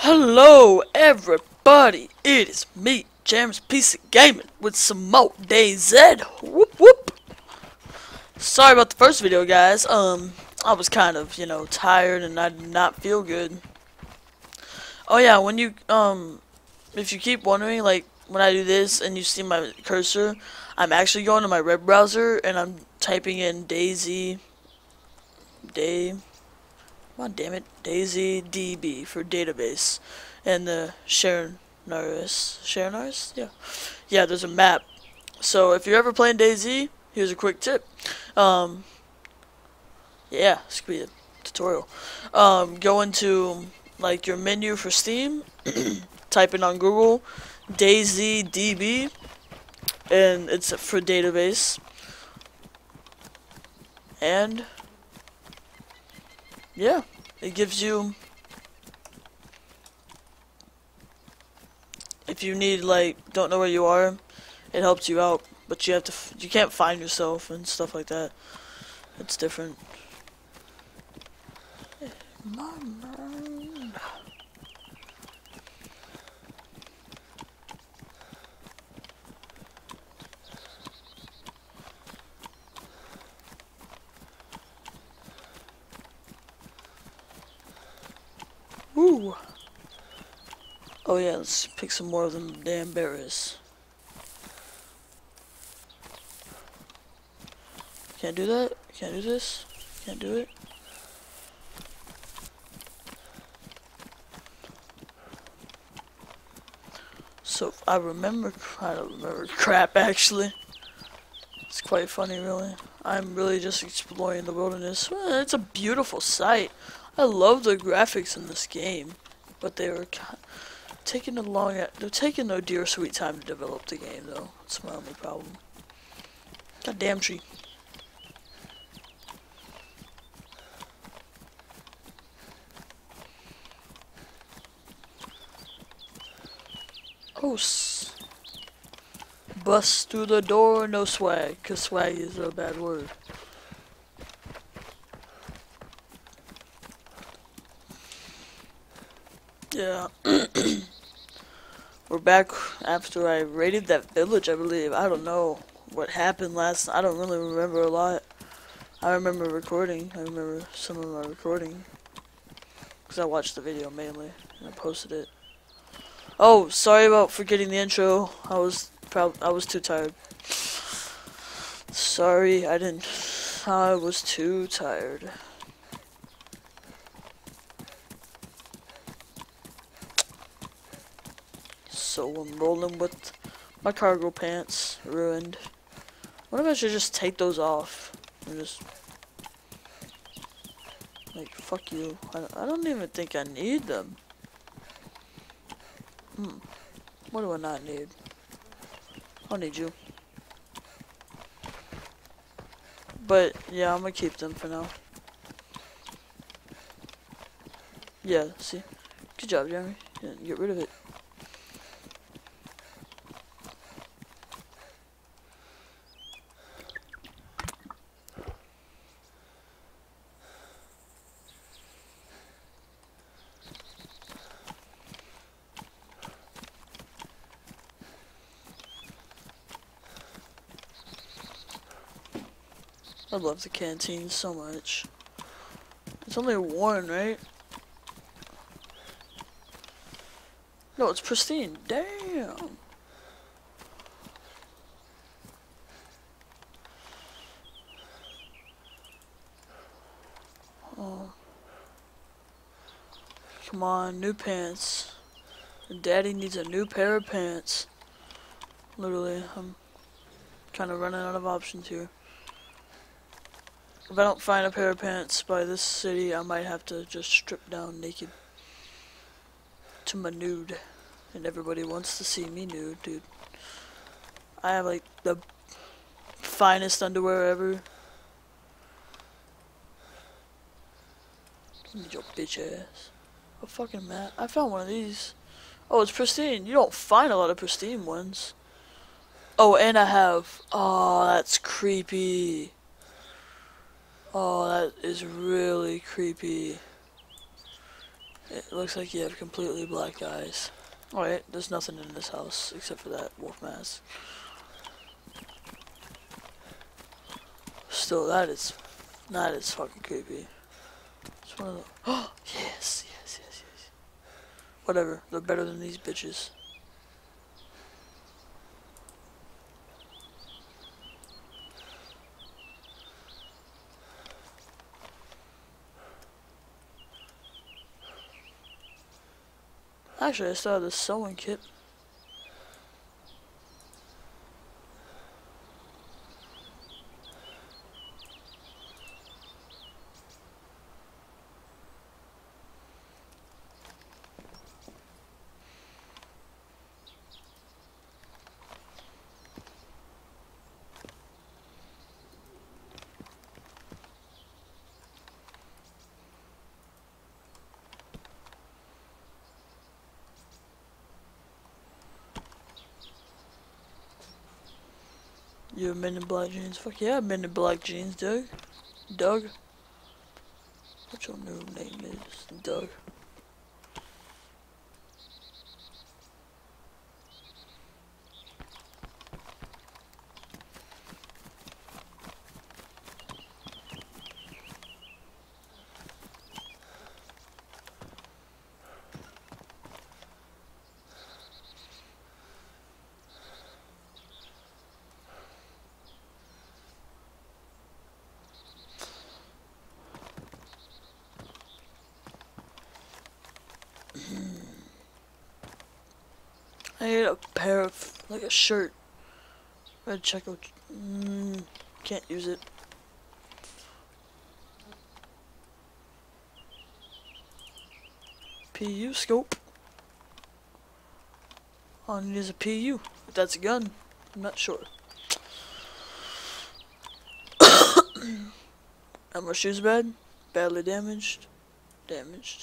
Hello everybody, it is me, James Piece of Gaming, with some more DayZ. Whoop whoop. Sorry about the first video, guys. I was kind of, tired and I did not feel good. Oh yeah, when you, if you keep wondering, like, when I do this and you see my cursor, I'm actually going to my web browser and I'm typing in DayZ, come on, damn it, DayZ DB for database, and the Sharonars, yeah, there's a map. So if you're ever playing DayZ, here's a quick tip. Yeah, this could be a tutorial. Go into like your menu for Steam, type in on Google DayZ DB, and it's for database, and yeah, it gives you, if you need, like, don't know where you are, it helps you out, but you have to, you can't find yourself and stuff like that. It's different. Woo! Oh yeah, let's pick some more of them damn berries. Can't do that? Can't do this? Can't do it? So, I don't remember crap actually. It's quite funny, really. I'm really just exploring the wilderness. Well, it's a beautiful sight. I love the graphics in this game, but they were taking they're taking their dear sweet time to develop the game, though. That's my only problem. Goddamn tree. Oh, bust through the door, no swag, 'cause swag is a bad word. Yeah. We're back after I raided that village, I believe. I don't know what happened last. I don't really remember a lot. I remember recording. I remember some of my recording. Because I watched the video mainly, and I posted it. Oh, sorry about forgetting the intro. I was too tired. Sorry, I was too tired. So I'm rolling with my cargo pants, ruined. What if I should just take those off and just, like, fuck you. I don't even think I need them. What do I not need? I don't need you. But, yeah, I'm gonna keep them for now. Yeah, see? Good job, Jeremy. Yeah, get rid of it. I love the canteen so much. It's only one, right? No, it's pristine. Damn. Oh. Come on, new pants. Daddy needs a new pair of pants. Literally, I'm kind of running out of options here. If I don't find a pair of pants by this city, I might have to just strip down naked to my nude. And everybody wants to see me nude, dude. I have like the finest underwear ever. Give me your bitch ass. A fucking mat. I found one of these. Oh, it's pristine. You don't find a lot of pristine ones. Oh, and I have. Oh, that's creepy. Oh, that is really creepy. It looks like you have completely black eyes. Alright, there's nothing in this house except for that wolf mask. Still, that is fucking creepy. It's one of the. Oh, yes. Whatever, they're better than these bitches. Actually, I still have this sewing kit. You have men in black jeans? Fuck yeah, men in black jeans, Doug. Doug? What your new name is? Doug. I need a pair of, like a shirt. Red check out. Can't use it. PU scope. All I need is a PU. If that's a gun, I'm not sure. And my shoes bad? Badly damaged. Damaged.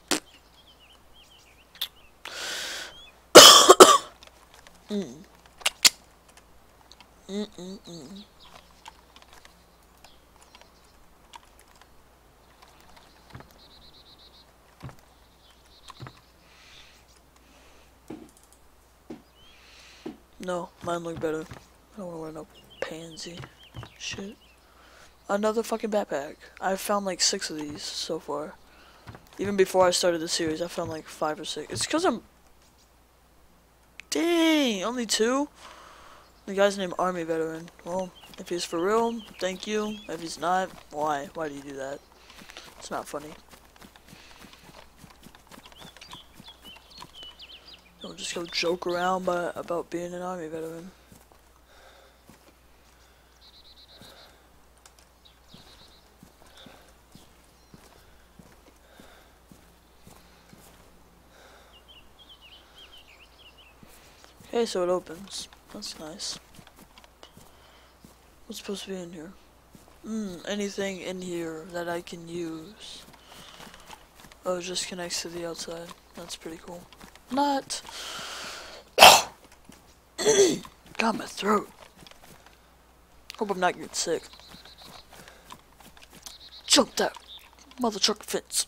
No, mine look better. I don't wanna wear no pansy shit. Another fucking backpack. I've found like 6 of these so far. Even before I started the series, I found like 5 or 6. It's because I'm... Dang! Only 2? The guy's named Army Veteran. Well, if he's for real, thank you. If he's not, why? Why do you do that? It's not funny. Don't just go joke around about being an Army Veteran. Okay, so it opens. That's nice. What's supposed to be in here? Anything in here that I can use. Oh, it just connects to the outside. That's pretty cool. Not. Got my throat. Hope I'm not getting sick. Jump that mother truck fence.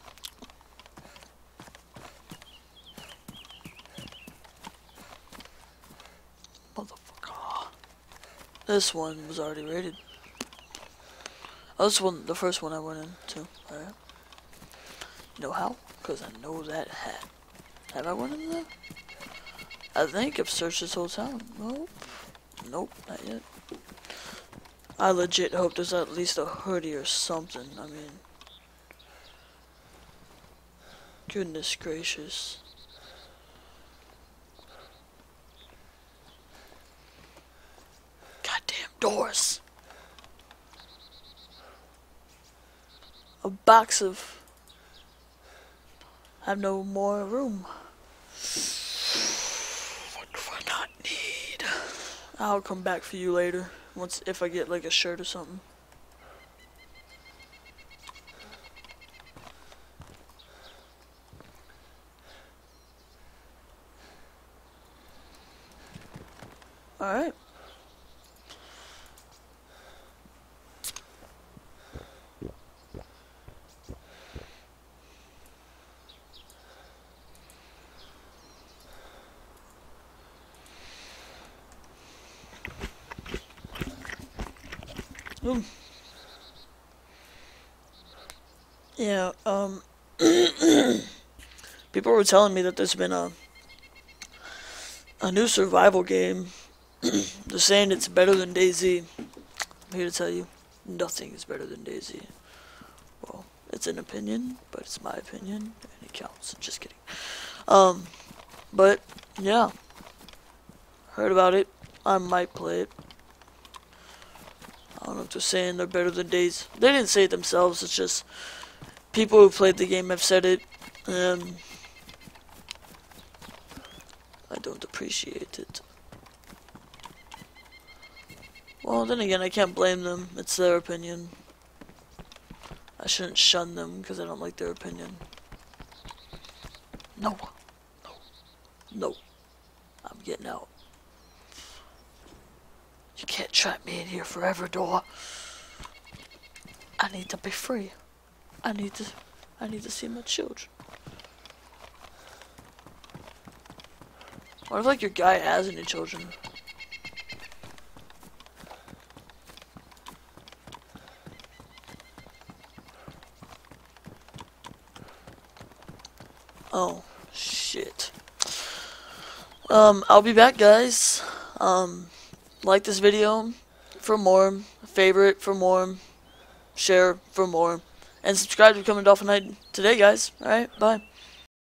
Motherfucker. This one was already rated. Oh, this one, the first one I went into. Alright. You know how? Because I know that hat. Have I went in there? I think I've searched this whole town. Nope. Nope, not yet. I legit hope there's at least a hoodie or something. I mean, goodness gracious. Goddamn doors. A box of... I have no more room. What do I not need? I'll come back for you later. If I get like a shirt or something. Alright. Yeah, people were telling me that there's been a new survival game. They're saying it's better than DayZ. I'm here to tell you, nothing is better than DayZ. Well, it's an opinion, but it's my opinion, and it counts. Just kidding. But, yeah. Heard about it. I might play it. I don't know if they're saying they're better than DayZ. They didn't say it themselves, it's just people who played the game have said it. I don't appreciate it. Well, then again, I can't blame them. It's their opinion. I shouldn't shun them because I don't like their opinion. No. No. No. I'm getting out. You can't trap me in here forever, Door. I need to be free. I need to see my children. What if, like, your guy has any children? Oh, shit. I'll be back, guys. Like this video for more, favorite for more, share for more, and subscribe to Becoming Dolphin Knight today, guys. Alright, bye.